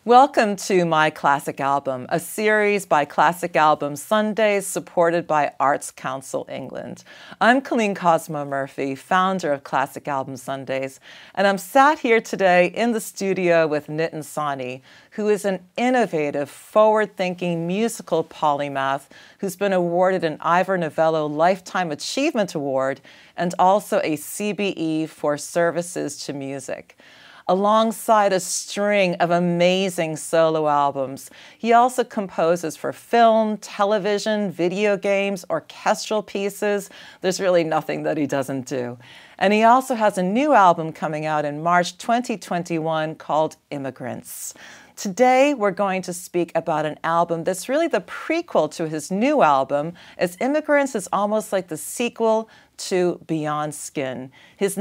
Welcome to My Classic Album, a series by Classic Album Sundays supported by Arts Council England. I'm Colleen Cosmo Murphy, founder of Classic Album Sundays, and I'm sat here today in the studio with Nitin Sawhney, who is an innovative, forward-thinking musical polymath who's been awarded an Ivor Novello Lifetime Achievement Award and also a CBE for services to music. Alongside a string of amazing solo albums, he also composes for film, television, video games, orchestral pieces. There's really nothing that he doesn't do. And he also has a new album coming out in March 2021 called Immigrants. Today, we're going to speak about an album that's really the prequel to his new album, as Immigrants is almost like the sequel to Beyond Skin, his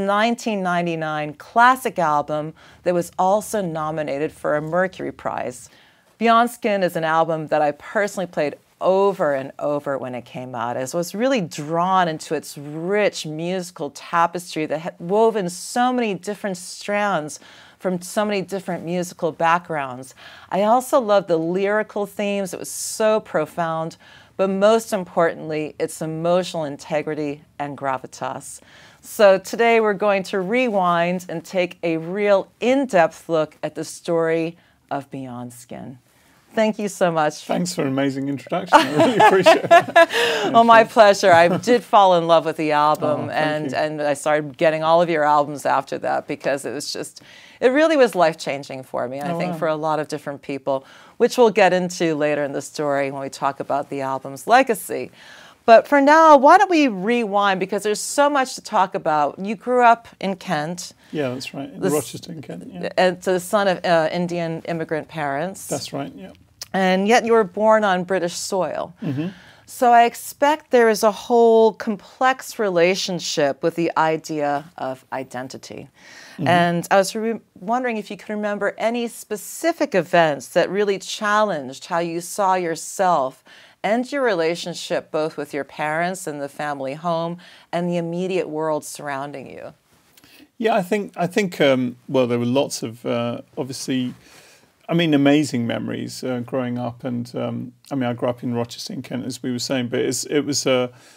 1999 classic album that was also nominated for a Mercury Prize. Beyond Skin is an album that I personally played over and over when it came out, as I was really drawn into its rich musical tapestry that had woven so many different strands from so many different musical backgrounds. I also loved the lyrical themes. It was so profound, but most importantly, its emotional integrity and gravitas. So today we're going to rewind and take a real in-depth look at the story of Beyond Skin. Thank you so much. Thanks for an amazing introduction. I really appreciate it. Well, my pleasure. I did fall in love with the album, and I started getting all of your albums after that because it was just, it really was life-changing for me, I think, for a lot of different people, which we'll get into later in the story when we talk about the album's legacy. But for now, why don't we rewind, because there's so much to talk about. You grew up in Kent. Yeah, that's right, in Rochester, in Kent, yeah. And the son of Indian immigrant parents. That's right, yeah. And yet you were born on British soil. Mm-hmm. So I expect there is a whole complex relationship with the idea of identity. Mm-hmm. And I was wondering if you could remember any specific events that really challenged how you saw yourself and your relationship both with your parents and the family home and the immediate world surrounding you. Yeah, I think well, there were lots of, obviously, I mean, amazing memories growing up, and I mean, I grew up in Rochester, in Kent, as we were saying, but it was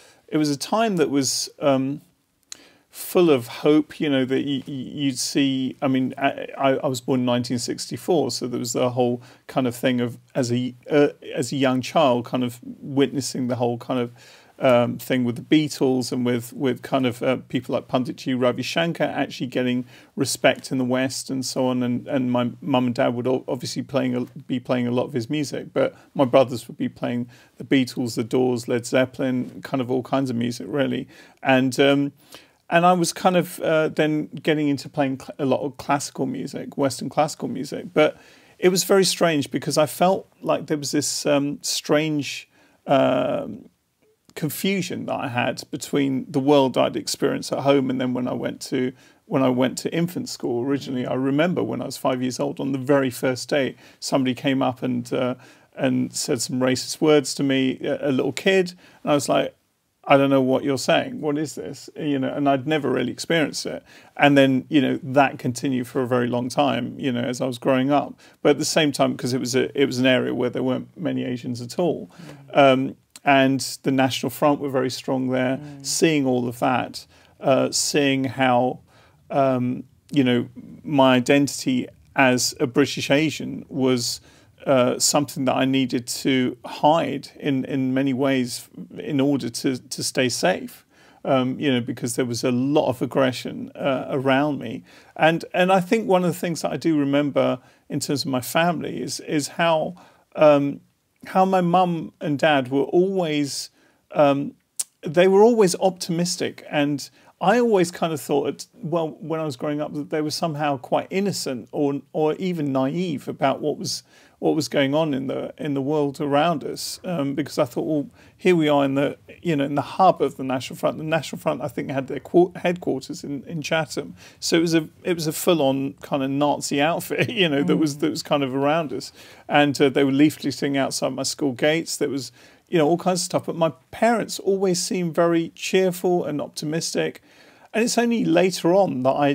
a time that was full of hope. You know, that you'd see. I mean, I was born in 1964, so there was the whole kind of thing of as a young child, kind of witnessing the whole kind of thing with the Beatles and with kind of people like Panditji Ravi Shankar actually getting respect in the West and so on, and my mum and dad would obviously be playing a lot of his music, but my brothers would be playing the Beatles, the Doors, Led Zeppelin, kind of all kinds of music really, and I was kind of then getting into playing a lot of classical music, Western classical music, but it was very strange because I felt like there was this strange confusion that I had between the world I'd experienced at home and then when I went to infant school originally. I remember when I was 5 years old, on the very first day, somebody came up and said some racist words to me, a little kid, and I was like, I don't know what you're saying. What is this? You know, and I'd never really experienced it. And then, you know, that continued for a very long time, you know, as I was growing up. But at the same time, because it was an area where there weren't many Asians at all. And the National Front were very strong there, seeing all of that, seeing how, you know, my identity as a British Asian was something that I needed to hide in many ways in order to stay safe, you know, because there was a lot of aggression around me. And I think one of the things that I do remember in terms of my family is how my mum and dad were always, they were always optimistic, and I always kind of thought, well, when I was growing up, that they were somehow quite innocent or even naive about what was going on in the world around us, because I thought, well, here we are in the hub of the National Front. The National Front, I think, had their headquarters in Chatham, so it was a full-on kind of Nazi outfit, you know, that was kind of around us, and they were leafleting outside my school gates. There was, you know, all kinds of stuff. But my parents always seemed very cheerful and optimistic, and it's only later on that I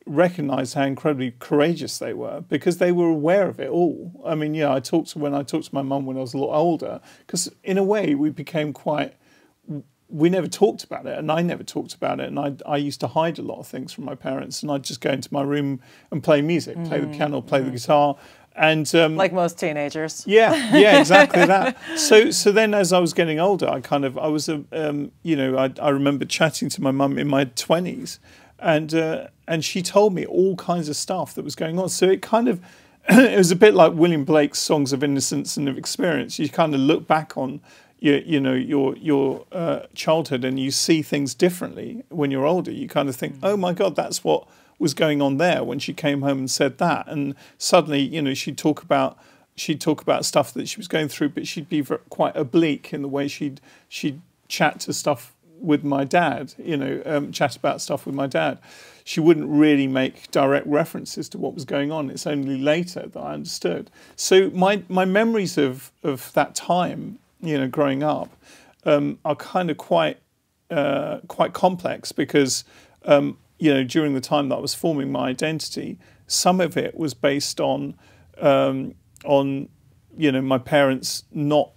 recognised how incredibly courageous they were, because they were aware of it all. I mean, yeah, when I talked to my mum when I was a lot older, because in a way we became quite. We never talked about it, and I never talked about it, and I used to hide a lot of things from my parents, and I'd just go into my room and play music, play the piano, play the guitar, and like most teenagers. Yeah, exactly that. So then, as I was getting older, I was I remember chatting to my mum in my 20s, and she told me all kinds of stuff that was going on. So it kind of it was a bit like William Blake's Songs of Innocence and of Experience. You kind of look back on your childhood, and you see things differently when you're older. You kind of think, oh my God, that's what was going on there when she came home and said that. And suddenly, she'd talk about stuff that she was going through, but she'd be quite oblique in the way she'd chat to stuff with my dad. Chat about stuff with my dad. She wouldn't really make direct references to what was going on. It's only later that I understood. So my memories of that time, growing up, are kind of quite complex, because during the time that I was forming my identity, some of it was based on my parents not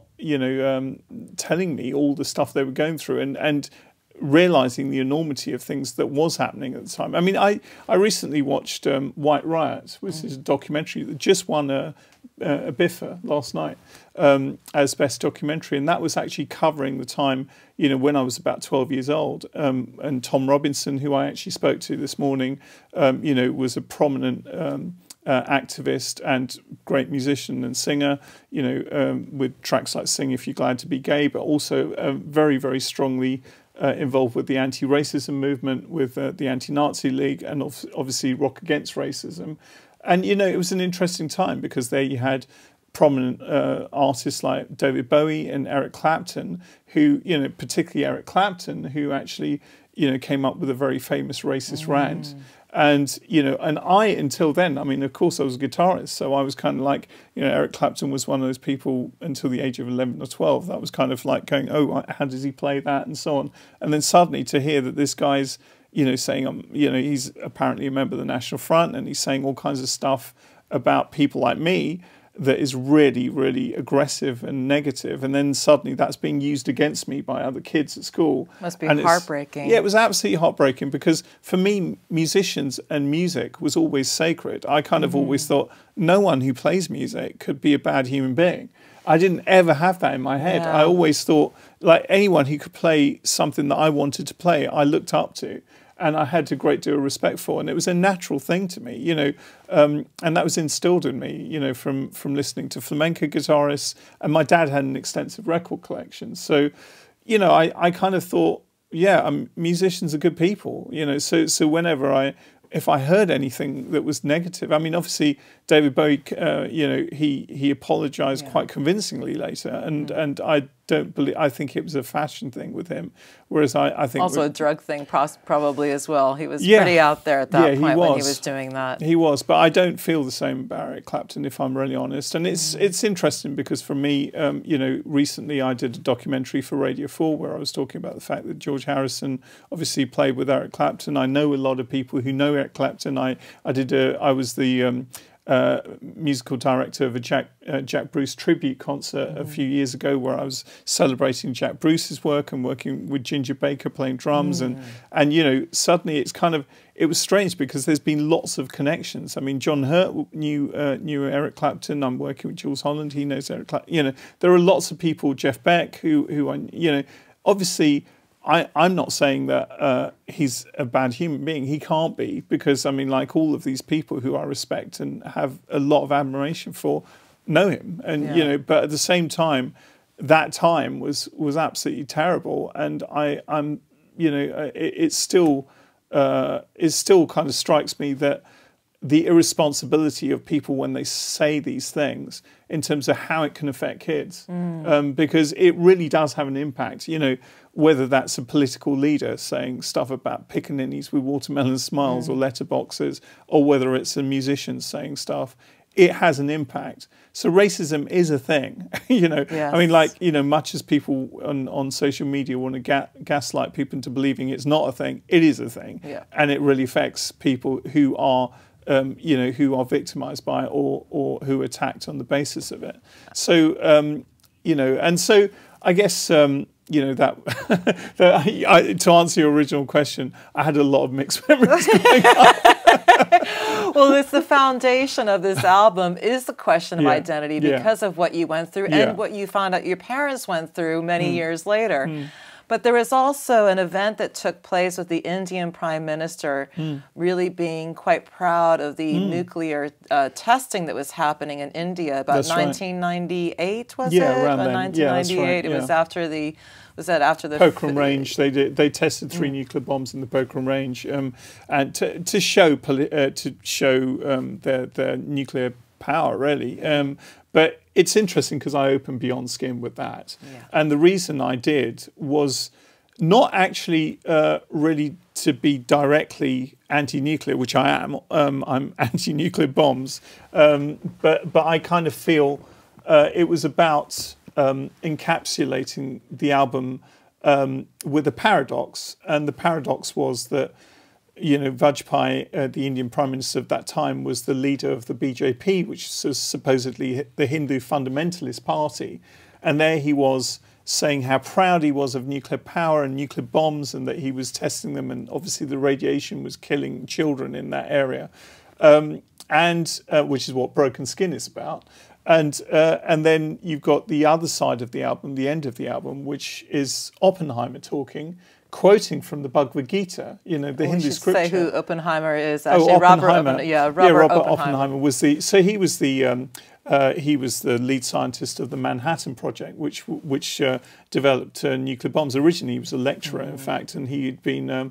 telling me all the stuff they were going through, and realizing the enormity of things that was happening at the time. I mean, I recently watched White Riot, which is a documentary that just won a BIFA last night as best documentary, and that was actually covering the time when I was about 12 years old. And Tom Robinson, who I actually spoke to this morning, was a prominent activist and great musician and singer, with tracks like "Sing If You're Glad to Be Gay," but also very, very strongly involved with the anti-racism movement, with the Anti-Nazi League, and obviously Rock Against Racism. And, it was an interesting time, because there you had prominent artists like David Bowie and Eric Clapton, who, particularly Eric Clapton, who actually, came up with a very famous racist rant. And, and I, until then, I mean, of course I was a guitarist, so I was kind of like, Eric Clapton was one of those people until the age of 11 or 12 that was kind of like going, oh, how does he play that, and so on. And then suddenly to hear that this guy's, saying, he's apparently a member of the National Front, and he's saying all kinds of stuff about people like me that is really, really aggressive and negative, and then suddenly that's being used against me by other kids at school. Must be heartbreaking. Yeah, it was absolutely heartbreaking, because for me, musicians and music was always sacred. I kind of always thought no one who plays music could be a bad human being. I didn't ever have that in my head. Yeah. I always thought, like, anyone who could play something that I wanted to play, I looked up to, and I had a great deal of respect for, and it was a natural thing to me, and that was instilled in me, from listening to flamenco guitarists, and my dad had an extensive record collection. So, I kind of thought, yeah, musicians are good people, so whenever if I heard anything that was negative, I mean, obviously David Bowie, he apologized quite convincingly later, and I don't believe. I think it was a fashion thing with him, whereas I think also a drug thing probably as well. He was pretty out there at that point when he was doing that. He was, but I don't feel the same about Eric Clapton, if I'm really honest. And it's interesting, because for me, recently I did a documentary for Radio 4 where I was talking about the fact that George Harrison obviously played with Eric Clapton. I know a lot of people who know Eric Clapton. I was the musical director of a Jack Bruce tribute concert a few years ago, where I was celebrating Jack Bruce's work and working with Ginger Baker playing drums, and suddenly it was strange, because there's been lots of connections. I mean, John Hurt knew Eric Clapton. I'm working with Jules Holland. He knows Eric Clapton. There are lots of people, Jeff Beck, who I, obviously. I'm not saying that he's a bad human being. He can't be, because, I mean, like all of these people who I respect and have a lot of admiration for know him. And, but at the same time, that time was absolutely terrible. And it still kind of strikes me that the irresponsibility of people when they say these things in terms of how it can affect kids, because it really does have an impact, whether that's a political leader saying stuff about pickaninnies with watermelon smiles or letterboxes, or whether it's a musician saying stuff. it has an impact. So racism is a thing, you know. Yes. I mean, like, you know, much as people on social media want to gaslight people into believing it's not a thing, it is a thing, yeah. and it really affects people who are, you know, who are victimised by it or who are attacked on the basis of it. So, you know, and so I guess. You know, to answer your original question, I had a lot of mixed memories going on. Well, it's the foundation of this album is the question of identity because of what you went through and what you found out your parents went through many years later. But there was also an event that took place with the Indian Prime Minister really being quite proud of the nuclear testing that was happening in India about 1998, was it? Yeah, around then. 1998. It was after the... Was that after the Pokhran Range? They tested 3 nuclear bombs in the Pokhran Range, and to show their nuclear power, really. But it's interesting because I opened Beyond Skin with that, and the reason I did was not actually really to be directly anti-nuclear, which I am. I'm anti-nuclear bombs, but I kind of feel it was about. Encapsulating the album with a paradox, and the paradox was that, you know, Vajpayee, the Indian Prime Minister of that time, was the leader of the BJP, which is supposedly the Hindu fundamentalist party, and there he was saying how proud he was of nuclear power and nuclear bombs, and that he was testing them, and obviously the radiation was killing children in that area, and which is what Broken Skin is about. And then you've got the other side of the album, the end of the album, which is Oppenheimer talking, quoting from the Bhagavad Gita, you know, the Hindu scripture. Say who Oppenheimer is actually. Robert Oppenheimer was the. So he was the lead scientist of the Manhattan Project, which developed nuclear bombs. Originally, he was a lecturer, in fact, and he'd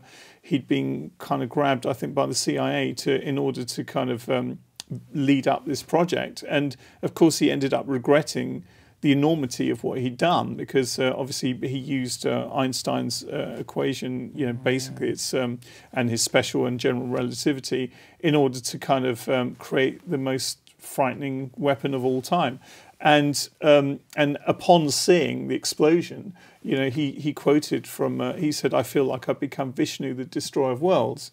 been kind of grabbed, I think, by the CIA in order to kind of lead up this project. And of course he ended up regretting the enormity of what he'd done, because obviously he used Einstein's equation, you know, basically it's and his special and general relativity in order to kind of create the most frightening weapon of all time. And upon seeing the explosion, you know, he quoted from he said, "I feel like I've become Vishnu, the destroyer of worlds."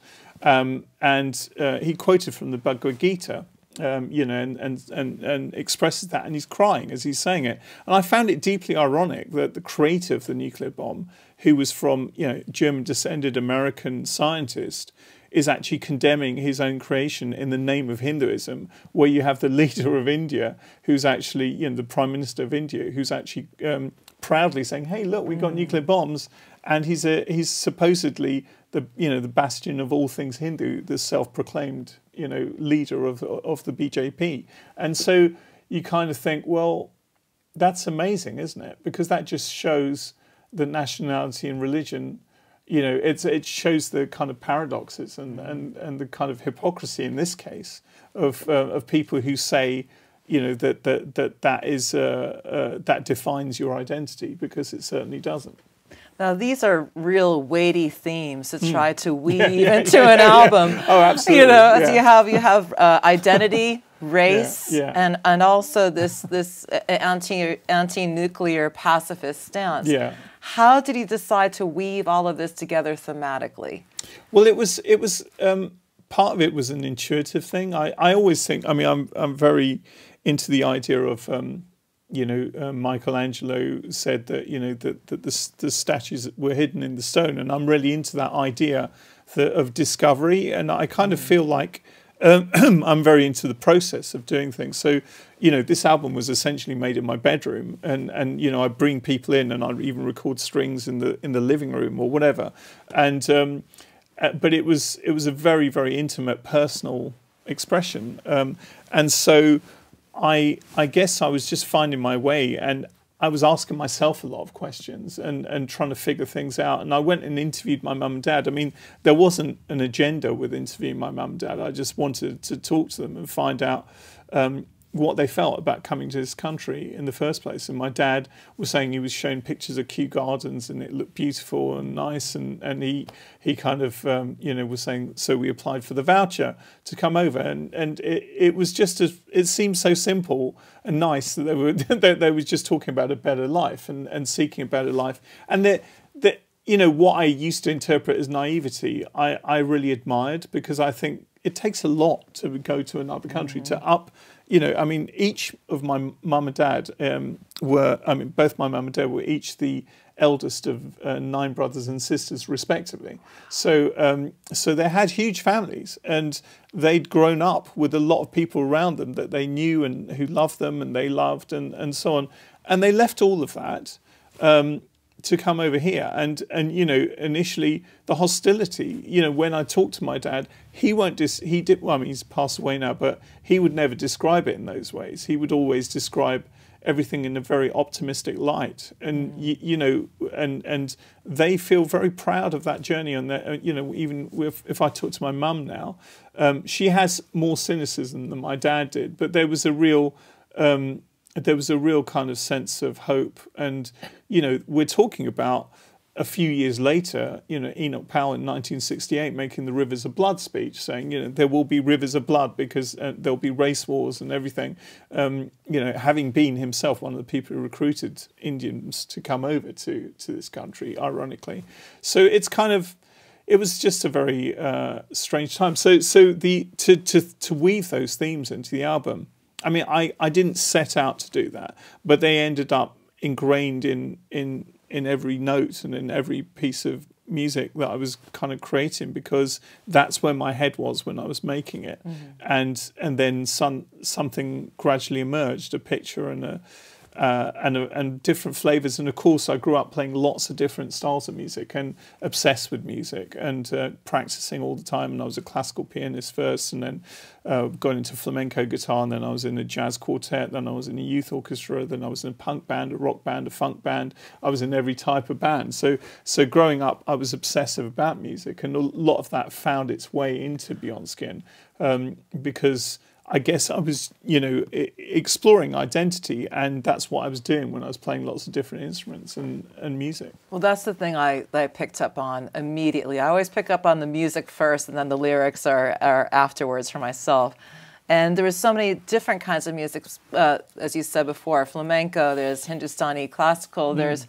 And he quoted from the Bhagavad Gita, you know, and expresses that, and he's crying as he's saying it. And I found it deeply ironic that the creator of the nuclear bomb, who was from, you know, German-descended American scientist, is actually condemning his own creation in the name of Hinduism, where you have the leader of India, who's actually, you know, the Prime Minister of India, who's actually proudly saying, "Hey, look, we got nuclear bombs," and he's supposedly the bastion of all things Hindu, the self-proclaimed, you know, leader of the BJP. And so you kind of think, well, that's amazing, isn't it? Because that just shows that nationality and religion, you know, it shows the kind of paradoxes and the kind of hypocrisy in this case of people who say, you know, that is that defines your identity, because it certainly doesn't. Now, these are real weighty themes to try to weave into an album. Oh, absolutely. You know, so you have identity, race, and also this anti-nuclear pacifist stance. Yeah. How did he decide to weave all of this together thematically? Well, it was part of it was an intuitive thing. I always think, I mean, I'm very into the idea of you know, Michelangelo said that, you know, that the statues were hidden in the stone, and I'm really into that idea of discovery, and I kind of feel like I'm very into the process of doing things. So, you know, this album was essentially made in my bedroom, and you know, I bring people in, and I'd even record strings in the living room or whatever, and but it was a very, very intimate, personal expression, and so. I guess I was just finding my way, and I was asking myself a lot of questions and trying to figure things out. And I went and interviewed my mum and dad. I mean, there wasn't an agenda with interviewing my mum and dad. I just wanted to talk to them and find out, what they felt about coming to this country in the first place. And my dad was saying he was shown pictures of Kew Gardens and it looked beautiful and nice, and he kind of was saying, so we applied for the voucher to come over, and it was just it seemed so simple and nice that they were just talking about a better life and seeking a better life, and that what I used to interpret as naivety, I really admired, because I think it takes a lot to go to another country, to up. Each of my mum and dad both my mum and dad were each the eldest of 9 brothers and sisters, respectively. So they had huge families, and they'd grown up with a lot of people around them that they knew and who loved them and they loved, and so on. And they left all of that to come over here, and initially the hostility. When I talked to my dad, he's passed away now, but he would never describe it in those ways. He would always describe everything in a very optimistic light, and and they feel very proud of that journey. And even if I talk to my mum now, she has more cynicism than my dad did, but there was a real kind of sense of hope. And we're talking about a few years later, Enoch Powell in 1968 making the Rivers of Blood speech, saying, there will be rivers of blood because there'll be race wars and everything. Having been himself one of the people who recruited Indians to come over to this country, ironically. So it's it was just a very strange time. So to weave those themes into the album, I didn't set out to do that, but they ended up ingrained in every note and in every piece of music that I was kind of creating, because that's where my head was when I was making it. And then something gradually emerged, a picture and different flavors. And of course, I grew up playing lots of different styles of music and obsessed with music and practicing all the time. And I was a classical pianist first, and then got into flamenco guitar, and then I was in a jazz quartet, then I was in a youth orchestra, then I was in a punk band, a rock band, a funk band. I was in every type of band. So growing up, I was obsessive about music, and a lot of that found its way into Beyond Skin, because I guess I was, exploring identity, and that's what I was doing when I was playing lots of different instruments and music. Well, that's the thing that I picked up on immediately. I always pick up on the music first, and then the lyrics are afterwards for myself. And there was so many different kinds of music, as you said before, flamenco, there's Hindustani classical, there's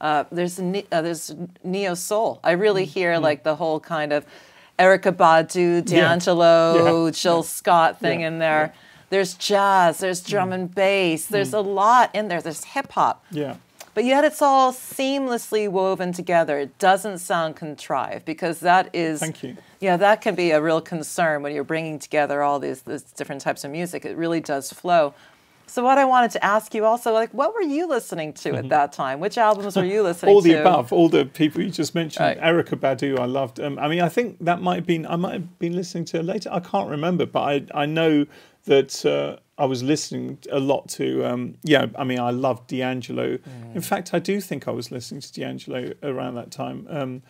neo soul. I really hear like the whole kind of Erykah Badu, D'Angelo, Jill Scott thing in there. There's jazz, there's drum and bass, there's a lot in there, there's hip hop. But yet it's all seamlessly woven together. It doesn't sound contrived, because that is, thank you. Yeah, that can be a real concern when you're bringing together all these different types of music. It really does flow. So what I wanted to ask you also, what were you listening to at that time? Which albums were you listening to? All the above, all the people you just mentioned. Right. Erykah Badu, I loved. I think that might have been, I might have been listening to her later. I can't remember, but I know that I was listening a lot to, I loved D'Angelo. In fact, I do think I was listening to D'Angelo around that time.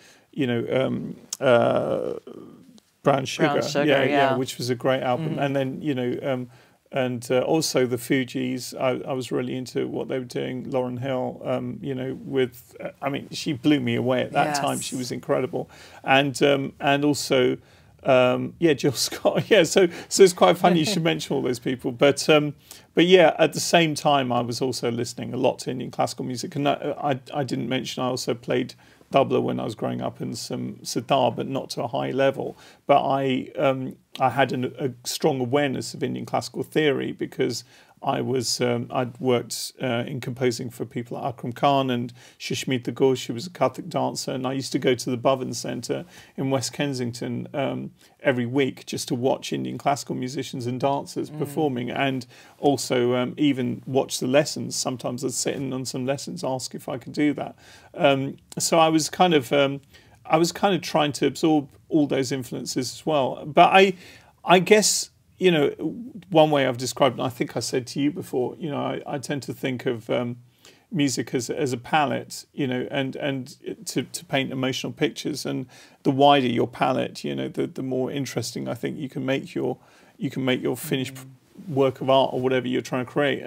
Brown Sugar, which was a great album. And then, and also the Fugees, I was really into what they were doing. Lauryn Hill, with, she blew me away at that time. She was incredible. And also, Jill Scott. So it's quite funny you should mention all those people. But yeah, at the same time, I was also listening a lot to Indian classical music. And I didn't mention, I also played tabla when I was growing up, and some sitar, but not to a high level. But I had a strong awareness of Indian classical theory, because I'd worked in composing for people like Akram Khan and Sushmita Ghosh, who was a Kathak dancer, and I used to go to the Bhavan Centre in West Kensington every week just to watch Indian classical musicians and dancers performing, and also even watch the lessons. Sometimes I'd sit in on some lessons, ask if I could do that. So I was kind of trying to absorb all those influences as well. But I guess, one way I've described, and I think I said to you before, I tend to think of music as a palette, and to paint emotional pictures. And the wider your palette, the more interesting I think you can make your finished work of art or whatever you're trying to create.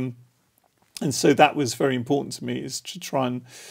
And so that was very important to me, is to try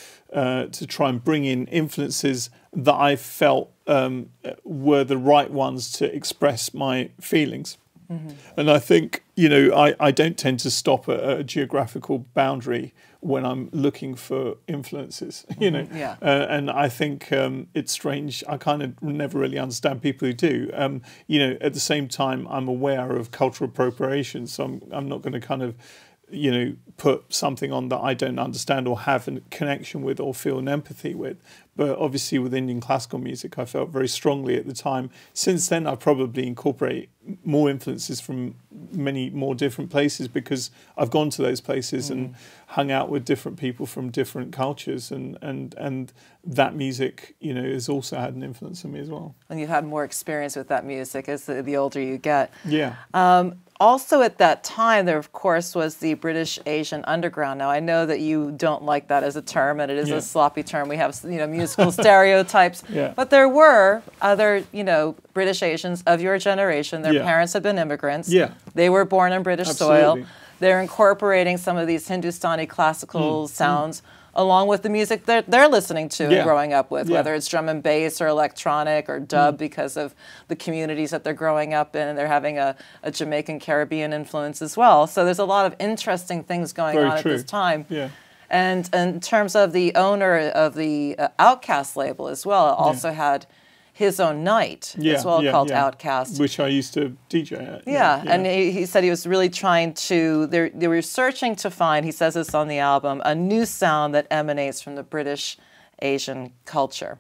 and bring in influences that I felt were the right ones to express my feelings. Mm-hmm. And I think, you know, I don't tend to stop at a geographical boundary when I'm looking for influences, you know. Yeah. And I think it's strange. I kind of never really understand people who do. You know, at the same time, I'm aware of cultural appropriation, so I'm not going to kind of, you know, put something on that I don't understand or have a connection with or feel an empathy with. But obviously with Indian classical music, I felt very strongly at the time. Since then, I probably incorporate more influences from many more different places, because I've gone to those places and hung out with different people from different cultures, and that music, you know, has also had an influence on me as well. And you've had more experience with that music as the older you get. Yeah. Also at that time, there, of course, was the British Asian underground. Now, I know that you don't like that as a term, and it is a sloppy term. We have, you know, musical stereotypes. Yeah. But there were other, you know, British Asians of your generation. Their parents had been immigrants. Yeah. They were born on British soil. They're incorporating some of these Hindustani classical sounds along with the music that they're listening to and growing up with, whether it's drum and bass or electronic or dub, because of the communities that they're growing up in, and they're having a Jamaican Caribbean influence as well. So there's a lot of interesting things going on at this time. Yeah. And in terms of the owner of the Outcast label as well, also had his own night as well, called Outcast, which I used to DJ at. And he said he was really trying to, they were searching to find, he says this on the album, a new sound that emanates from the British Asian culture.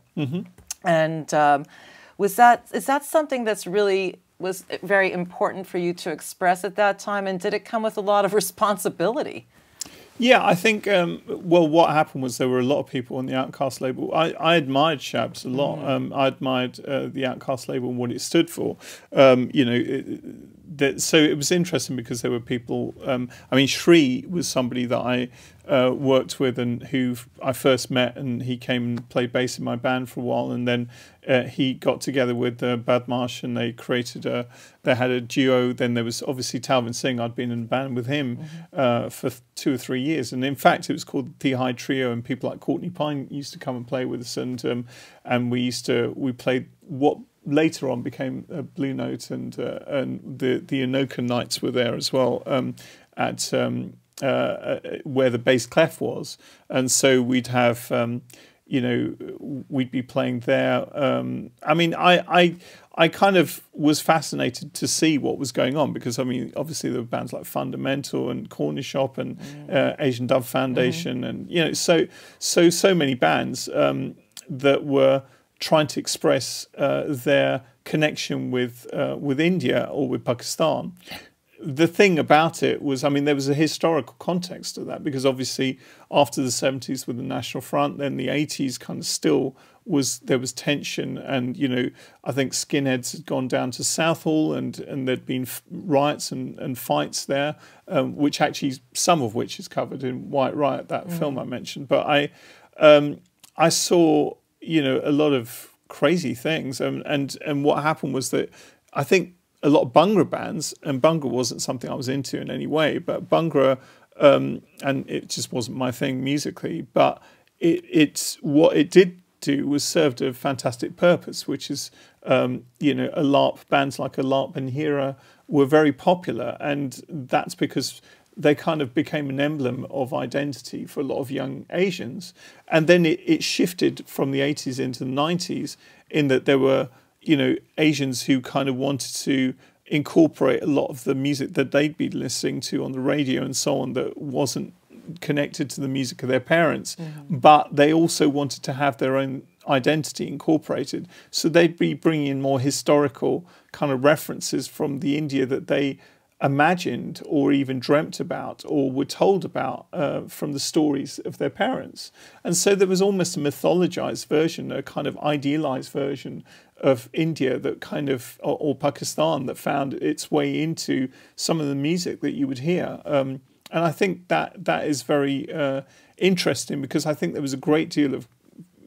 And is that something that's really was very important for you to express at that time, and did it come with a lot of responsibility? Yeah, I think, well, what happened was there were a lot of people on the Outcast label. I admired Shabs a lot. I admired the Outcast label and what it stood for. You know, so it was interesting because there were people, I mean, Shri was somebody that I worked with and who I first met, and he came and played bass in my band for a while, and then he got together with Badmarsh, and they created they had a duo. Then there was obviously Talvin Singh. I'd been in a band with him for 2 or 3 years, and in fact it was called the High Trio, and people like Courtney Pine used to come and play with us, and we played what later on became Blue Note, and the Anoka nights were there as well, at where the bass clef was, and so we'd have you know, we'd be playing there. I mean, I kind of was fascinated to see what was going on, because I mean, obviously there were bands like Fundamental and Corner Shop and Asian Dove Foundation, and you know, so many bands that were trying to express their connection with India or with Pakistan. The thing about it was, I mean, there was a historical context to that, because obviously after the 70s with the National Front, then the 80s kind of still was, there was tension, and, you know, I think skinheads had gone down to Southall, and there'd been riots and fights there, which actually, some of which is covered in White Riot, that film I mentioned. But I saw, you know, a lot of crazy things, and what happened was that I think a lot of Bhangra bands, and Bhangra wasn't something I was into in any way, but Bhangra, and it just wasn't my thing musically, but it's what it did do was served a fantastic purpose, which is, you know, a LARP, bands like a LARP and Hira were very popular, and that's because they kind of became an emblem of identity for a lot of young Asians. And then it shifted from the 80s into the 90s, in that there were, you know, Asians who kind of wanted to incorporate a lot of the music that they'd been listening to on the radio and so on that wasn't connected to the music of their parents, but they also wanted to have their own identity incorporated. So they'd be bringing in more historical kind of references from the India that they imagined or even dreamt about or were told about from the stories of their parents. And so there was almost a mythologized version, a kind of idealized version of India that kind of, or Pakistan, that found its way into some of the music that you would hear. And I think that is very interesting, because I think there was a great deal of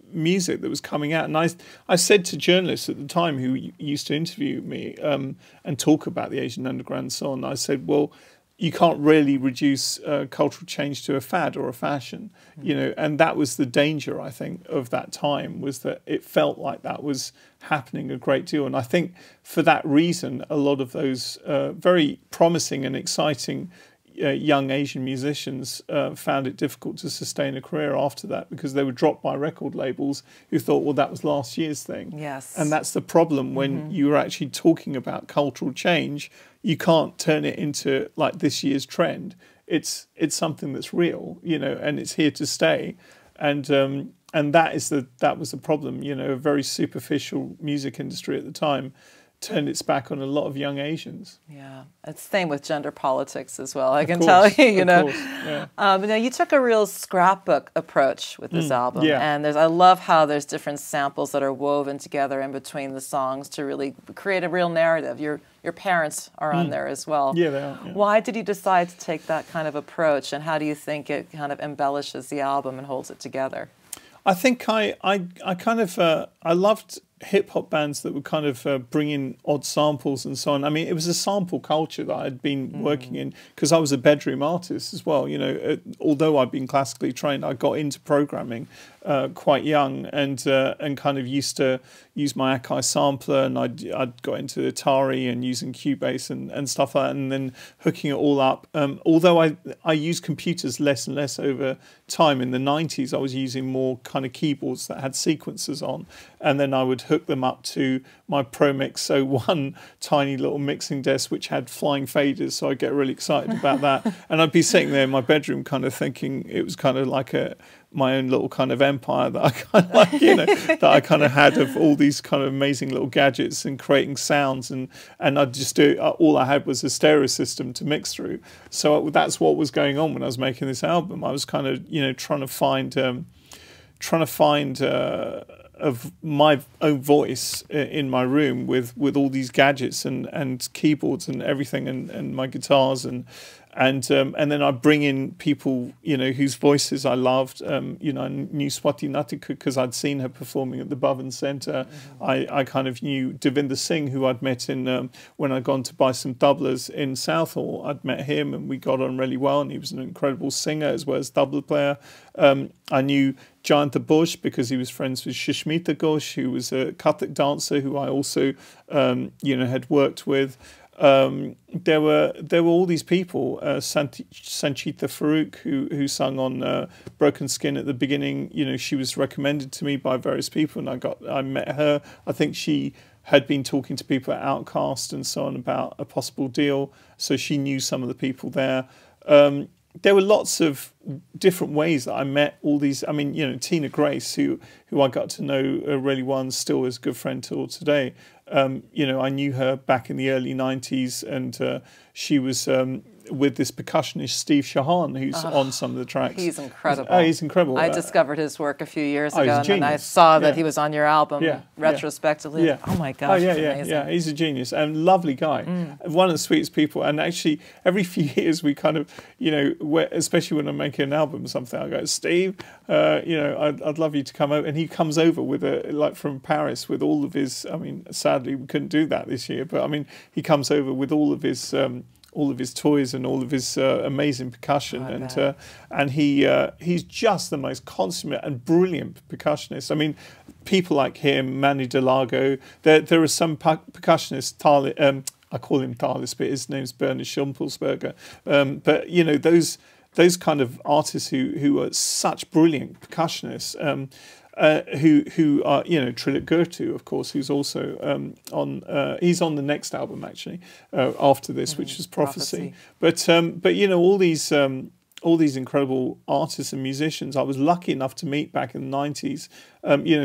music that was coming out. And I said to journalists at the time who used to interview me and talk about the Asian underground and so on, I said, well, you can't really reduce cultural change to a fad or a fashion, you know, and that was the danger, I think, of that time, was that it felt like that was happening a great deal. And I think for that reason, a lot of those very promising and exciting young Asian musicians found it difficult to sustain a career after that, because they were dropped by record labels who thought, well, that was last year's thing. Yes. And that's the problem when you're actually talking about cultural change. You can't turn it into like this year's trend. It's something that's real, you know, and it's here to stay. And that was the problem, you know. A very superficial music industry at the time turned its back on a lot of young Asians. Yeah, it's the same with gender politics as well. I can tell you, you know. Yeah. Now you took a real scrapbook approach with this album, and I love how there's different samples that are woven together in between the songs to really create a real narrative. Your parents are on there as well. Yeah, they are. Yeah. Why did you decide to take that kind of approach, and how do you think it kind of embellishes the album and holds it together? I think I kind of I loved hip hop bands that would kind of bring in odd samples and so on. I mean, it was a sample culture that I'd been working in, because I was a bedroom artist as well. You know, although I'd been classically trained, I got into programming quite young, and kind of used to use my Akai sampler, and I'd got into Atari and using Cubase and stuff like that, and then hooking it all up. Although I used computers less and less over time. In the 90s, I was using more kind of keyboards that had sequencers on, and then I would hook them up to my ProMix 01 tiny little mixing desk, which had flying faders, so I'd get really excited about that. And I'd be sitting there in my bedroom kind of thinking it was kind of like my own little kind of empire that I kind of like, you know, that I kind of had of all these kind of amazing little gadgets and creating sounds, and I'd just do, all I had was a stereo system to mix through. So that's what was going on when I was making this album. I was kind of, you know, trying to find of my own voice in my room with all these gadgets and keyboards and everything, and my guitars, and then I bring in people, you know, whose voices I loved. You know, I knew Swati Natika because I'd seen her performing at the Bhavan Centre. I kind of knew Devinder Singh, who I'd met in when I'd gone to buy some doublers in Southall. I'd met him and we got on really well, and he was an incredible singer as well as tabla player. I knew Jayanta Ghosh because he was friends with Shishmita Ghosh, who was a Kathak dancer who I also, you know, had worked with. There were all these people, Sanchita Farooq, who sung on Broken Skin at the beginning. You know, she was recommended to me by various people, and I met her. I think she had been talking to people at Outcast and so on about a possible deal, so she knew some of the people there. There were lots of different ways that I met all these. I mean, you know, Tina Grace, who I got to know really well, and still is a good friend till today. You know, I knew her back in the early 90s, and she was with this percussionist, Steve Shahan, who's on some of the tracks. He's incredible. He's incredible. I discovered his work a few years ago, and then I saw that he was on your album retrospectively. Yeah. Oh my gosh, yeah. He's a genius and lovely guy. One of the sweetest people. And actually, every few years we kind of, you know, especially when I'm making an album or something, I go, Steve, you know, I'd love you to come over. And he comes over with like from Paris with all of his. I mean, sadly we couldn't do that this year, but I mean, he comes over with all of his toys and all of his amazing percussion, and he's just the most consummate and brilliant percussionist. I mean, people like him, Manny Delago. There are some percussionists. I call him Talis, but his name's Bernard Schumpelsberger. But you know, those kind of artists who are such brilliant percussionists. Who are, you know, Trilok Gurtu, of course, who's also he's on the next album actually after this, which is Prophecy. But you know, all these incredible artists and musicians I was lucky enough to meet back in the 90s. You know,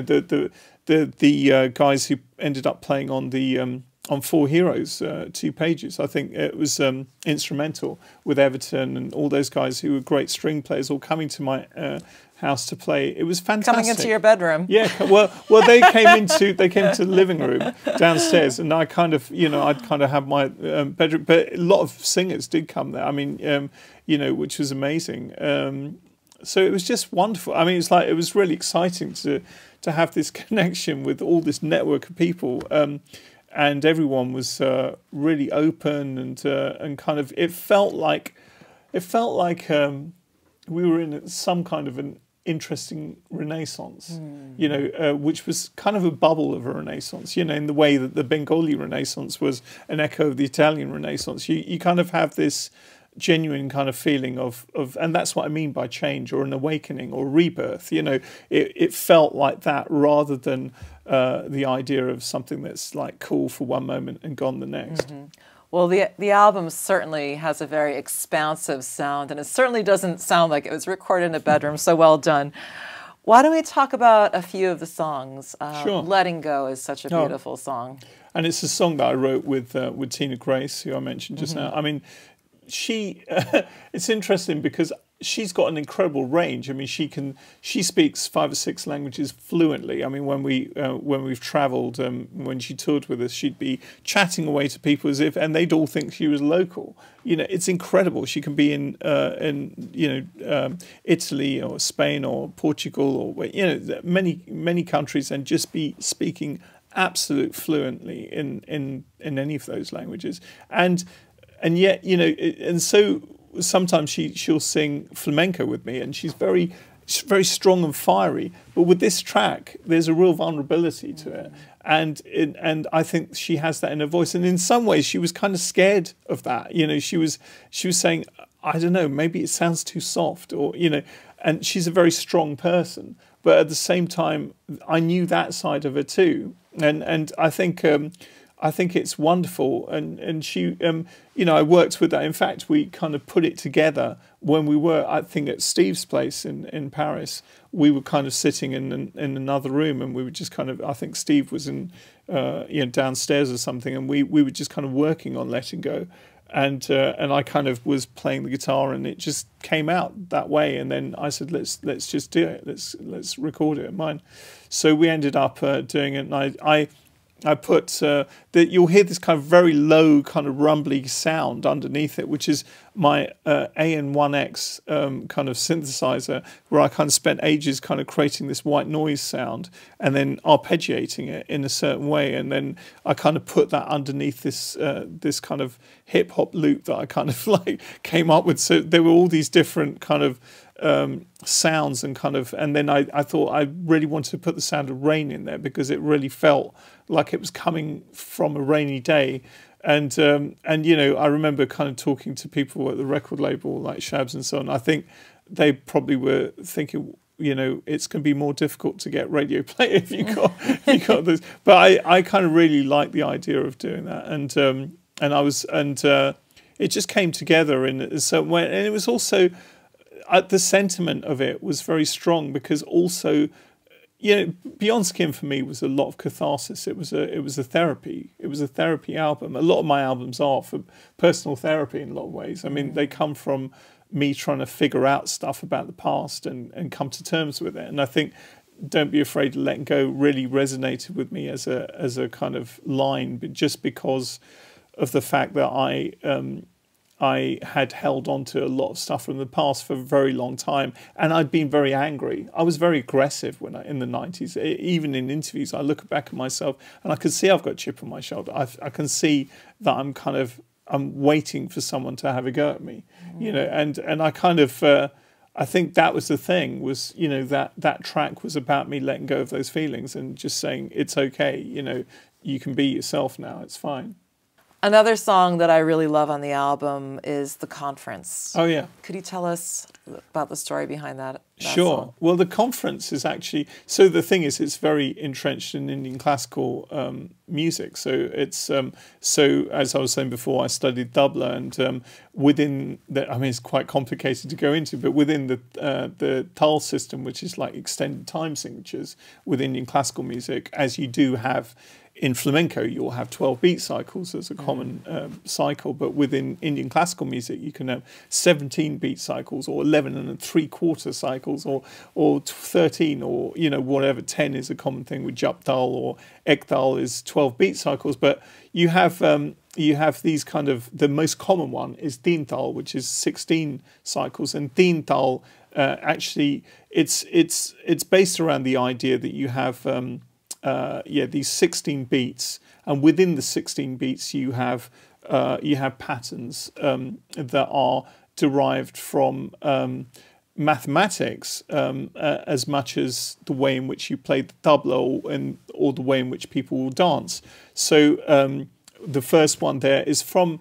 the guys who ended up playing on Four Heroes, 2 Pages. I think it was instrumental with Everton and all those guys who were great string players, all coming to my house to play. It was fantastic. Coming into your bedroom. Yeah, well, they came into the living room downstairs, and I kind of, you know, I'd kind of have my bedroom. But a lot of singers did come there. I mean, you know, which was amazing. So it was just wonderful. I mean, it's like it was really exciting to have this connection with all this network of people, and everyone was really open and kind of it felt like we were in some kind of an interesting renaissance, you know, which was kind of a bubble of a renaissance, you know, in the way that the Bengali Renaissance was an echo of the Italian Renaissance. You kind of have this genuine kind of feeling of, and that's what I mean by change or an awakening or rebirth. You know, it felt like that rather than the idea of something that's like cool for one moment and gone the next. Mm-hmm. Well, the album certainly has a very expansive sound, and it certainly doesn't sound like it was recorded in a bedroom, so well done. Why don't we talk about a few of the songs? Sure. Letting Go is such a beautiful song. And it's a song that I wrote with Tina Grace, who I mentioned just now. I mean, she it's interesting because she's got an incredible range. I mean, she speaks 5 or 6 languages fluently. I mean, when we've travelled, when she toured with us, she'd be chatting away to people as if, and they'd all think she was local. You know, it's incredible. She can be in Italy or Spain or Portugal or, you know, many countries and just be speaking absolute fluently in any of those languages. And yet, you know, and so sometimes she'll sing flamenco with me, and she's very strong and fiery. But with this track, there's a real vulnerability to it, and I think she has that in her voice. And in some ways, she was kind of scared of that. You know, she was saying, I don't know, maybe it sounds too soft, or, you know. And she's a very strong person, but at the same time, I knew that side of her too, and I think it's wonderful, and she, you know, I worked with that. In fact, we kind of put it together when we were, I think, at Steve's place in Paris. We were kind of sitting in another room, and we were just kind of, I think Steve was in, you know, downstairs or something, and we were just kind of working on Letting Go, and I kind of was playing the guitar, and it just came out that way. And then I said, let's just do it. Let's record it at mine. So we ended up doing it, and I put that you'll hear this kind of very low, kind of rumbly sound underneath it, which is my AN1X kind of synthesizer, where I kind of spent ages kind of creating this white noise sound and then arpeggiating it in a certain way, and then I kind of put that underneath this this kind of hip hop loop that I kind of like came up with. So there were all these different kind of sounds and kind of, and then I thought I really wanted to put the sound of rain in there because it really felt like it was coming from a rainy day. And you know, I remember kind of talking to people at the record label like Shabs and so on. I think they probably were thinking, you know, it's going to be more difficult to get radio play if you got this. But I kind of really liked the idea of doing that, and it just came together in a certain way, and it was also the sentiment of it was very strong because also, you know, Beyond Skin for me was a lot of catharsis. It was a therapy. It was a therapy album. A lot of my albums are for personal therapy in a lot of ways. I mean, they come from me trying to figure out stuff about the past and come to terms with it. And I think Don't Be Afraid to Let Go really resonated with me as a kind of line, but just because of the fact that I had held on to a lot of stuff from the past for a very long time, and I'd been very angry. I was very aggressive in the 90s. Even in interviews, I look back at myself and I can see I've got a chip on my shoulder. I can see that I'm waiting for someone to have a go at me, you know. And I kind of I think that was the thing, was, you know, that track was about me letting go of those feelings and just saying it's okay, you know, you can be yourself now, it's fine. Another song that I really love on the album is The Conference. Oh, yeah. Could you tell us about the story behind that Sure. song? Well, The Conference is actually... So the thing is, it's very entrenched in Indian classical music. So it's... so as I was saying before, I studied tabla, and within... I mean, it's quite complicated to go into, but within the tal system, which is like extended time signatures with Indian classical music, as you do have... In flamenco, you'll have 12 beat cycles as a common cycle, but within Indian classical music, you can have 17 beat cycles, or 11 3/4 cycles, or 13, or, you know, whatever. 10 is a common thing with Japtal, or Ektal is 12 beat cycles. But you have these kind of, the most common one is Deental, which is 16 cycles, and Deental actually it's based around the idea that you have these 16 beats, and within the 16 beats you have patterns that are derived from mathematics as much as the way in which you play the tabla or the way in which people will dance. So the first one there is from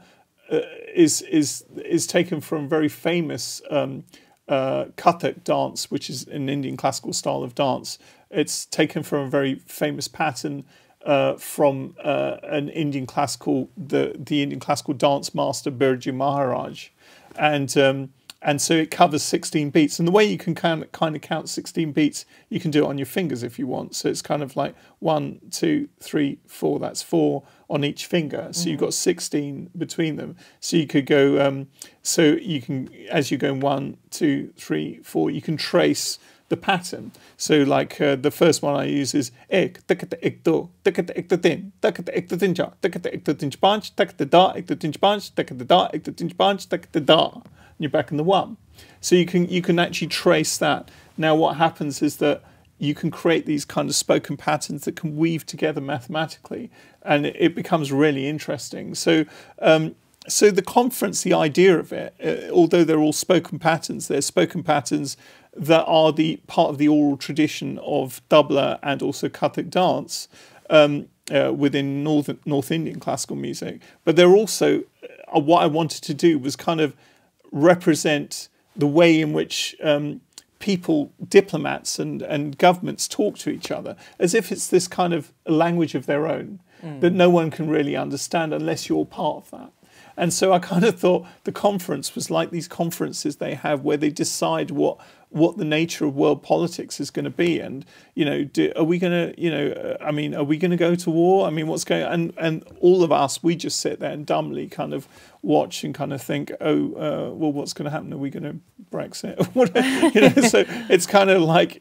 is taken from a very famous Kathak dance, which is an Indian classical style of dance. It's taken from a very famous pattern from an Indian classical, the Indian classical dance master Birju Maharaj, and so it covers 16 beats. And the way you can kind of count 16 beats, you can do it on your fingers if you want. So it's kind of like 1, 2, 3, 4. That's 4 on each finger. So you've got 16 between them. So you could go. So you can, as you're going 1, 2, 3, 4, you can trace the pattern. So like the first one I use is ek takata ek do takata ek tin takata ek tin ja takata ek tin panch takata da ek tin panch takata da ek tin panch takata da. You're back in the 1. So you can actually trace that. Now what happens is that you can create these kind of spoken patterns that can weave together mathematically, and it becomes really interesting. So so the conference, the idea of it, although they're all spoken patterns, they're spoken patterns that are the part of the oral tradition of tabla and also Kathak dance within North Indian classical music. But they're also, what I wanted to do was kind of represent the way in which people, diplomats and governments talk to each other, as if it's this kind of language of their own that no one can really understand unless you're part of that. And so I kind of thought the conference was like these conferences they have where they decide what the nature of world politics is going to be, and are we going to are we going to go to war? I mean, what's going on? And all of us, we just sit there and dumbly kind of watch and kind of think, well, what's going to happen? Are we going to Brexit? So it's kind of like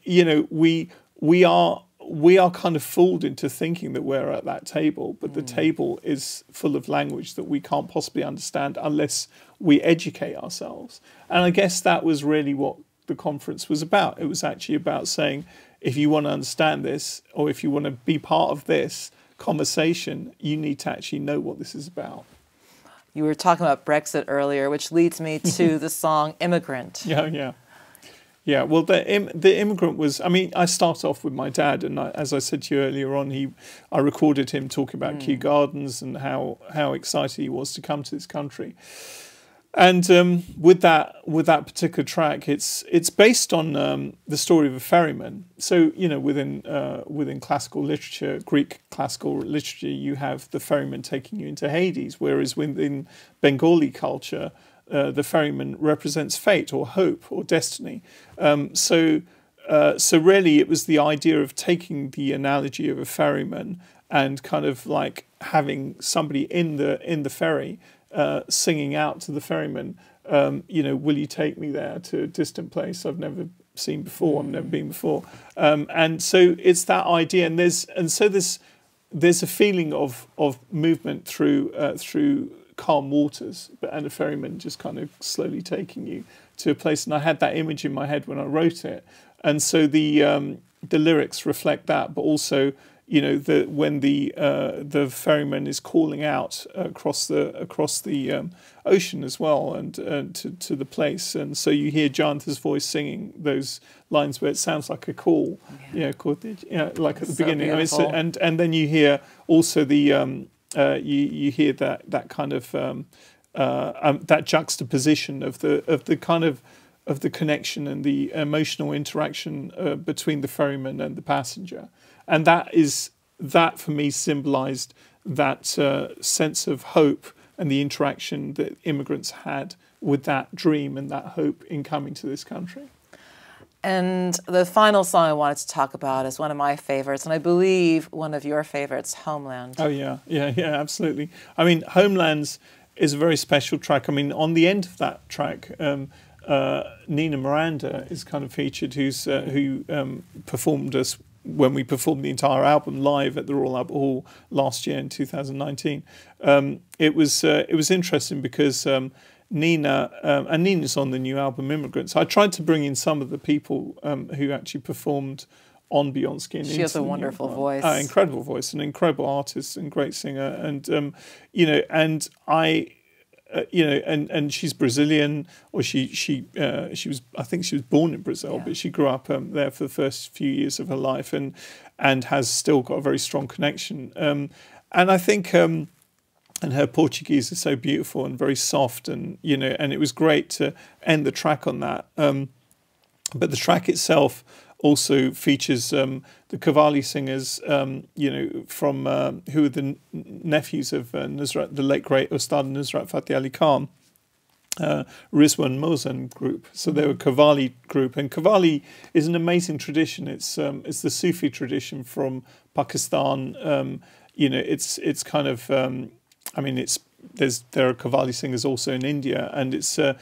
we are kind of fooled into thinking that we're at that table, but the table is full of language that we can't possibly understand unless we educate ourselves. And I guess that was really what the conference was about. It was actually about saying, if you want to understand this, or if you want to be part of this conversation, you need to actually know what this is about. You were talking about Brexit earlier, which leads me to the song Immigrant. Yeah, well, the immigrant was, I mean, I started off with my dad, and as I said to you earlier on, I recorded him talking about Kew Gardens and how excited he was to come to this country. And with that particular track, it's based on the story of a ferryman. So within classical literature, Greek classical literature, you have the ferryman taking you into Hades, whereas within Bengali culture, the ferryman represents fate or hope or destiny. So really, it was the idea of taking the analogy of a ferryman and kind of like having somebody in the ferry. Singing out to the ferryman, will you take me there to a distant place I've never seen before, I've never been before. And so it's that idea, and there's a feeling of movement through calm waters, and a ferryman just kind of slowly taking you to a place. And I had that image in my head when I wrote it, and so the lyrics reflect that, but also when the ferryman is calling out across the ocean as well, and to the place, and so you hear Jayantha's voice singing those lines where it sounds like a call, like at the beginning. I mean, and then you hear also the you hear that kind of that juxtaposition of the kind of the connection and the emotional interaction between the ferryman and the passenger. And that for me symbolised that sense of hope and the interaction that immigrants had with that dream and that hope in coming to this country. And the final song I wanted to talk about is one of my favorites, and I believe one of your favorites, Homeland. Oh, yeah, absolutely. I mean, Homelands is a very special track. I mean, on the end of that track, Nina Miranda is kind of featured, who performed us when we performed the entire album live at the Royal Albert Hall last year in 2019. It was interesting because Nina, and Nina's on the new album Immigrants. I tried to bring in some of the people who actually performed on Beyond Skin. She has a wonderful voice. Incredible voice, an incredible artist and great singer. And, you know, and I... you know, and she's Brazilian, or she was, I think she was born in Brazil, but she grew up there for the first few years of her life, and has still got a very strong connection. And I think, and her Portuguese is so beautiful and very soft, and you know, and it was great to end the track on that. But the track itself also features the Cavalli singers, you know, from who are the nephews of Nusrat, the late great Ustad Nusrat Fateh Ali Khan, Rizwan Mozen group. So they were Cavalli group, and Cavalli is an amazing tradition. It's the Sufi tradition from Pakistan. You know, it's kind of I mean, there are Cavalli singers also in India, and it's a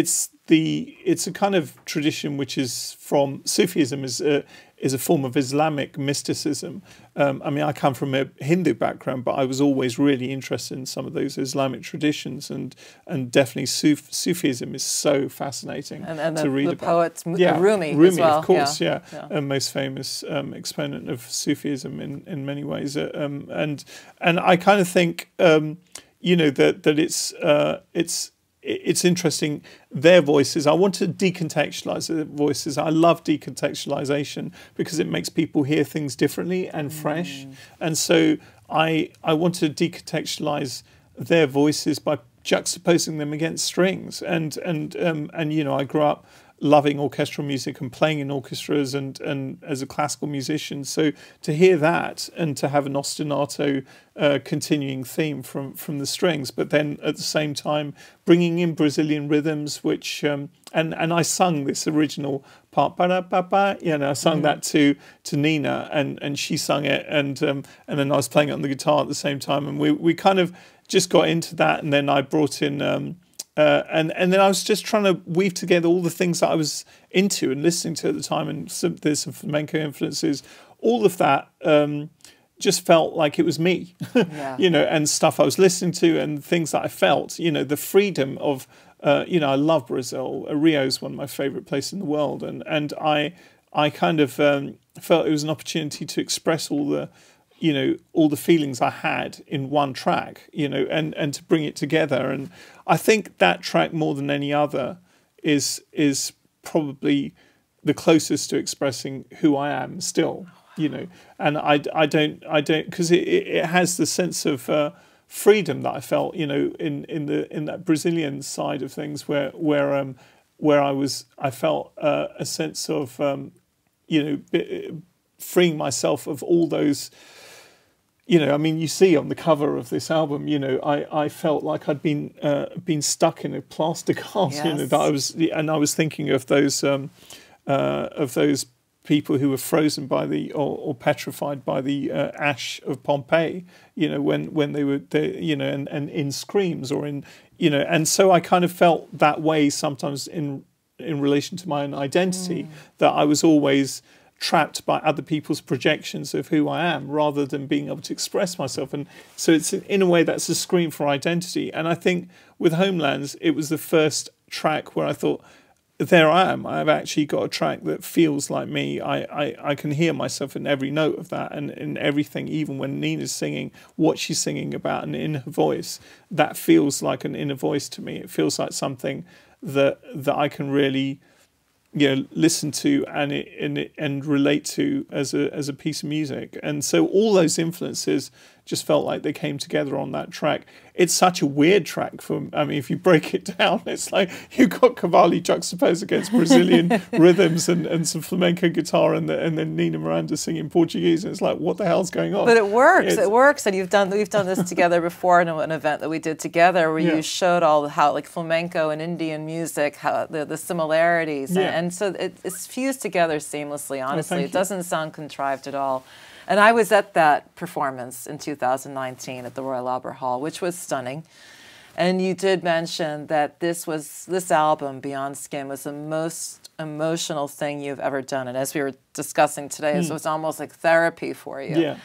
kind of tradition which is from Sufism is a form of Islamic mysticism. I mean, I come from a Hindu background, but I was always really interested in some of those Islamic traditions, and definitely Sufism is so fascinating to read about. The poet Rumi as well. Of course, a most famous exponent of Sufism in many ways, and I kind of think. You know, that it's interesting, their voices. I want to decontextualize their voices. I love decontextualization because it makes people hear things differently and fresh. And so I want to decontextualize their voices by juxtaposing them against strings. And you know, I grew up loving orchestral music and playing in orchestras and as a classical musician. So to hear that and to have an ostinato continuing theme from the strings, but then at the same time bringing in Brazilian rhythms, which and I sung this original part, you know, I sung that to Nina, and she sung it, and then I was playing it on the guitar at the same time, and we kind of just got into that, and then I brought in and then I was just trying to weave together all the things that I was into and listening to at the time, and there's some flamenco influences. All of that just felt like it was me, you know, and stuff I was listening to and things that I felt, you know, the freedom of, you know, I love Brazil. Rio is one of my favorite places in the world, and I kind of felt it was an opportunity to express all the, you know, all the feelings I had in one track, you know, and to bring it together. And I think that track, more than any other, is probably the closest to expressing who I am still, you know. And I don't, because it has the sense of freedom that I felt, you know, in that Brazilian side of things, where I felt a sense of, you know, freeing myself of all those. You know, I mean, you see on the cover of this album, you know, I felt like I'd been stuck in a plaster cast. You know, that I was thinking of those people who were frozen by or petrified by the ash of Pompeii. You know, when they were there, you know, and in screams or in, you know, and so I kind of felt that way sometimes in relation to my own identity, that I was always trapped by other people's projections of who I am, rather than being able to express myself. And so it's, in a way, that's a scream for identity. And I think with Homelands, it was the first track where I thought, there I am. I've actually got a track that feels like me. I can hear myself in every note of that, and in everything, even when Nina's singing what she's singing about, and in her voice, that feels like an inner voice to me. It feels like something that I can really, you know, listen to and relate to as a piece of music. And so all those influences just felt like they came together on that track. It's such a weird track I mean, if you break it down, it's like you've got Cavalli juxtaposed against Brazilian rhythms and some flamenco guitar, and then Nina Miranda singing Portuguese, and it's like, what the hell's going on? But it works. It works, and we've done this together before in an event that we did together, where you showed all how, like, flamenco and Indian music, how the similarities, and so it's fused together seamlessly. Honestly, it doesn't sound contrived at all. And I was at that performance in 2019 at the Royal Albert Hall, which was stunning. And you did mention that this album, Beyond Skin, was the most emotional thing you've ever done. And as we were discussing today, it was almost like therapy for you.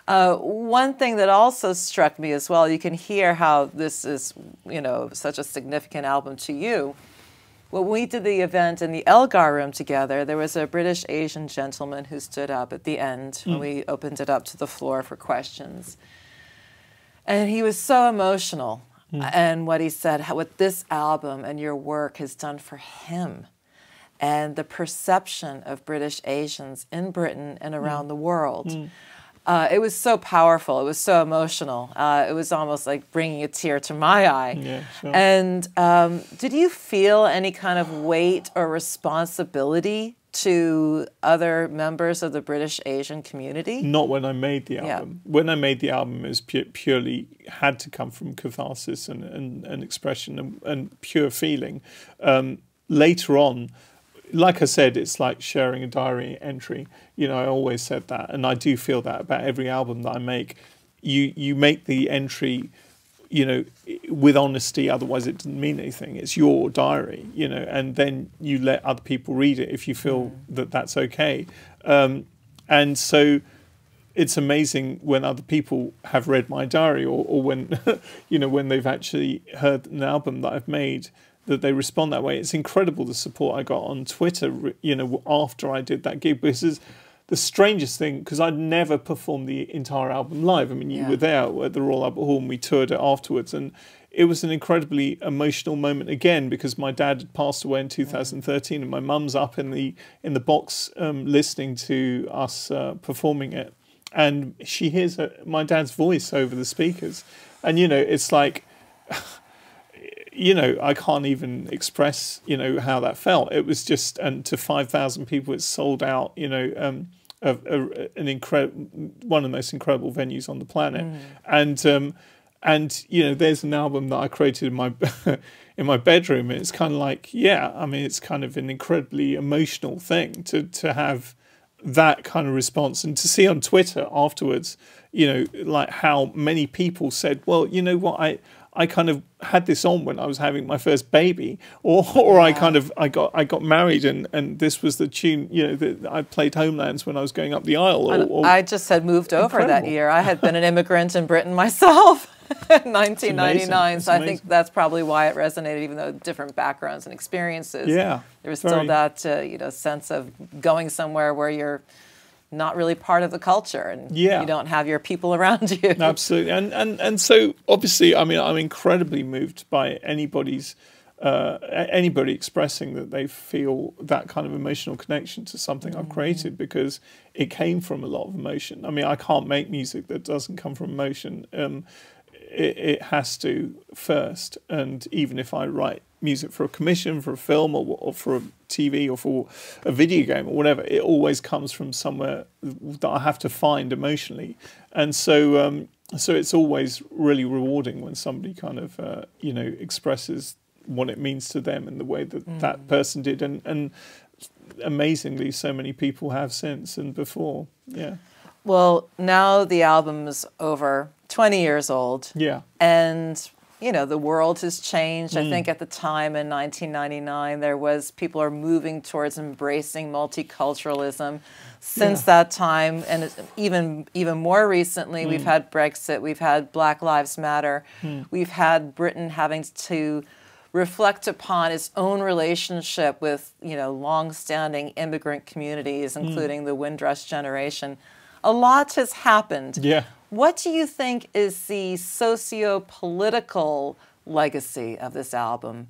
One thing that also struck me as well, you can hear how this is, you know, such a significant album to you. When we did the event in the Elgar room together, there was a British Asian gentleman who stood up at the end when we opened it up to the floor for questions. And he was so emotional. And what he said, what this album and your work has done for him, and the perception of British Asians in Britain and around the world. It was so powerful. It was so emotional. It was almost like bringing a tear to my eye. Yeah, sure. And did you feel any kind of weight or responsibility to other members of the British Asian community? Not when I made the album. Yeah. When I made the album, it was purely had to come from catharsis and expression and pure feeling. Later on, like I said, it's like sharing a diary entry. You know, I always said that, and I do feel that about every album that I make. You make the entry, you know, with honesty, otherwise it doesn't mean anything. It's your diary, you know, and then you let other people read it if you feel that that's okay. And so it's amazing when other people have read my diary, or when, you know, when they've actually heard an album that I've made, that they respond that way. It's incredible the support I got on Twitter, you know, after I did that gig. This is the strangest thing, because I'd never performed the entire album live. I mean, you were there at the Royal Albert Hall, and we toured it afterwards, and it was an incredibly emotional moment again, because my dad had passed away in 2013, and my mum's up in the box listening to us performing it, and she hears my dad's voice over the speakers, and you know, it's like. You know, I can't even express, you know, how that felt. It was just, and to 5,000 people, it's sold out, you know, one of the most incredible venues on the planet. And you know, there's an album that I created in my in my bedroom, and it's kind of like, yeah, I mean, it's kind of an incredibly emotional thing to have that kind of response, and to see on Twitter afterwards, you know, like how many people said, well, you know what, I kind of had this on when I was having my first baby, or I got married, and this was the tune, you know, that I played Homelands when I was going up the aisle. I just had moved over that year. I had been an immigrant in Britain myself in 1999, so I think that's probably why it resonated, even though different backgrounds and experiences. Yeah, there was still that you know, sense of going somewhere where you're not really part of the culture, and you don't have your people around you. Absolutely, and so obviously, I mean, I'm incredibly moved by anybody expressing that they feel that kind of emotional connection to something I've created, because it came from a lot of emotion. I mean, I can't make music that doesn't come from emotion. It has to first, and even if I write music for a commission, for a film, or for a TV, or for a video game, or whatever, it always comes from somewhere that I have to find emotionally. And so so it's always really rewarding when somebody kind of you know, expresses what it means to them in the way that that person did, and amazingly so many people have since and before. Yeah. Well, now the album's over 20 years old. Yeah. And you know, the world has changed. I think at the time in 1999, there was, people are moving towards embracing multiculturalism. Since that time, and even more recently, we've had Brexit, we've had Black Lives Matter, we've had Britain having to reflect upon its own relationship with, you know, long-standing immigrant communities, including the Windrush generation. A lot has happened. Yeah. What do you think is the socio-political legacy of this album?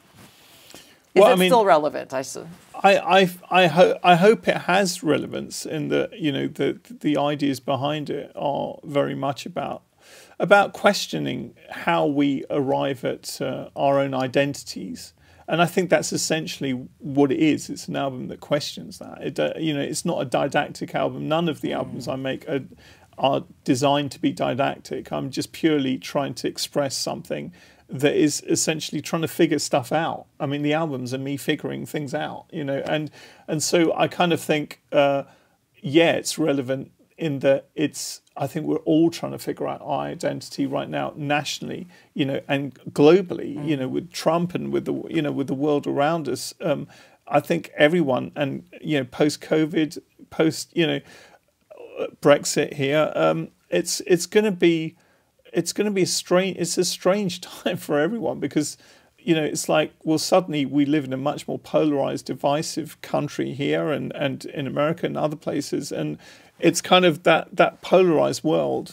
Is it still relevant? I hope it has relevance, in that, you know, the ideas behind it are very much about questioning how we arrive at our own identities. And I think that's essentially what it is. It's an album that questions that. You know, it's not a didactic album. None of the albums I make are designed to be didactic. I'm just purely trying to express something that is essentially trying to figure stuff out. I mean, the albums are me figuring things out, you know, and so I kind of think, yeah, it's relevant in that I think we're all trying to figure out our identity right now, nationally, you know, and globally, you know, with Trump and with the, you know, with the world around us. I think everyone, and, you know, post-COVID, you know, Brexit here, it's going to be a strange time for everyone, because it's like, well, suddenly we live in a much more polarized, divisive country here and in America and other places, and it's kind of that polarized world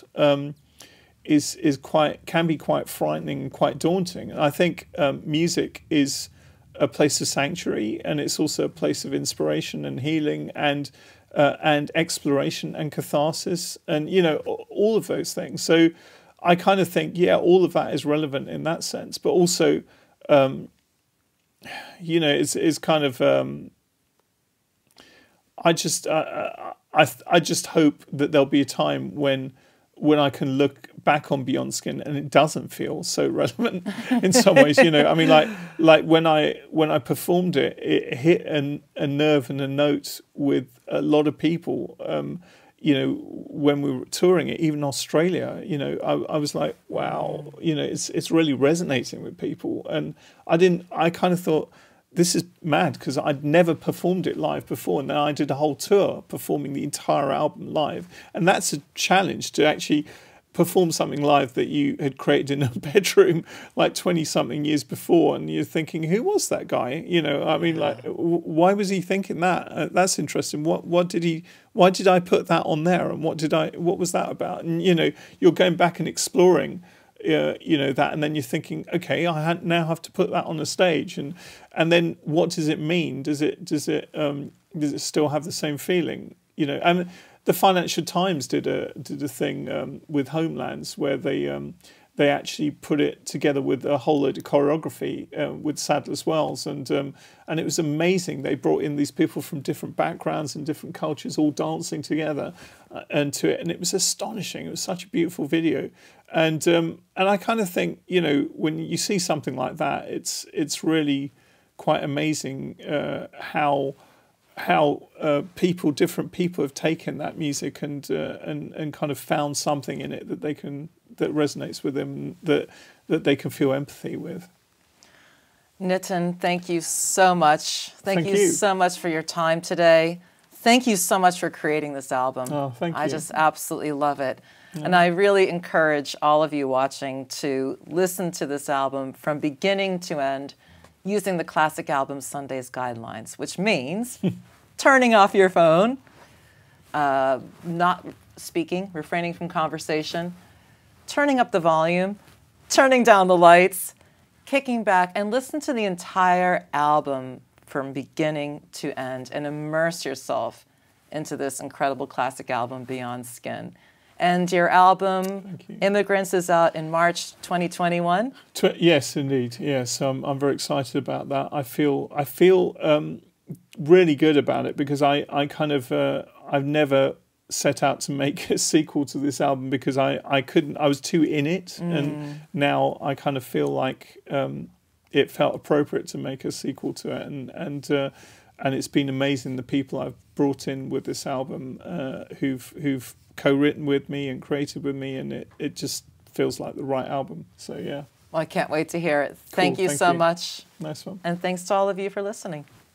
can be quite frightening and quite daunting. And I think music is a place of sanctuary, and it's also a place of inspiration and healing and exploration and catharsis, and all of those things. So I kind of think, yeah, all of that is relevant in that sense, but also it's kind of I just hope that there'll be a time when I can look back on Beyond Skin and it doesn't feel so relevant in some ways. I mean, like when I performed it, it hit a nerve and a note with a lot of people. When we were touring it, even Australia, I was like, wow, it's really resonating with people. And I kind of thought, this is mad, because I'd never performed it live before. And then I did a whole tour performing the entire album live. And that's a challenge, to actually perform something live that you had created in a bedroom like 20-something years before. And you're thinking, who was that guy? I mean, like, why was he thinking that? That's interesting. Why did I put that on there? And what was that about? And, you're going back and exploring that, and then you're thinking, okay, I now have to put that on a stage, and then what does it mean? Does it still have the same feeling? And the Financial Times did a thing with Homelands, where they actually put it together with a whole load of choreography with Sadler's Wells, and it was amazing. They brought in these people from different backgrounds and different cultures, all dancing together, and it was astonishing. It was such a beautiful video, and I kind of think, when you see something like that, it's really quite amazing how different people have taken that music and kind of found something in it that resonates with them, that they can feel empathy with. Nitin, thank you so much. Thank you so much for your time today. Thank you so much for creating this album. Oh, thank you. I just absolutely love it. Yeah. And I really encourage all of you watching to listen to this album from beginning to end using the Classic Album Sundays guidelines, which means turning off your phone, not speaking, refraining from conversation, turning up the volume, turning down the lights, kicking back, and listen to the entire album from beginning to end and immerse yourself into this incredible classic album, Beyond Skin. And your album, Immigrants, is out in March 2021? Yes, indeed. Yes, I'm very excited about that. I feel really good about it, because I've never set out to make a sequel to this album, because I was too in it, and now I kind of feel like it felt appropriate to make a sequel to it, and it's been amazing, the people I've brought in with this album, who've co-written with me and created with me, and it just feels like the right album. So yeah. Well, I can't wait to hear it. Thank you so much. Nice one. And thanks to all of you for listening.